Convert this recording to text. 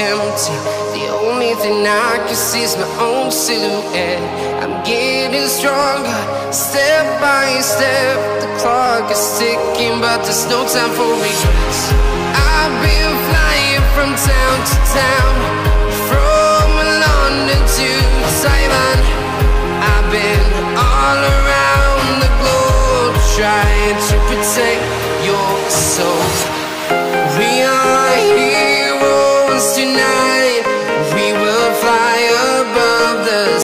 empty. The only thing I can see is my own silhouette. I'm getting stronger, step by step. The clock is ticking, but there's no time for regrets. I've been flying from town to town, from London to Taiwan. I've been all around the globe, trying to protect your soul.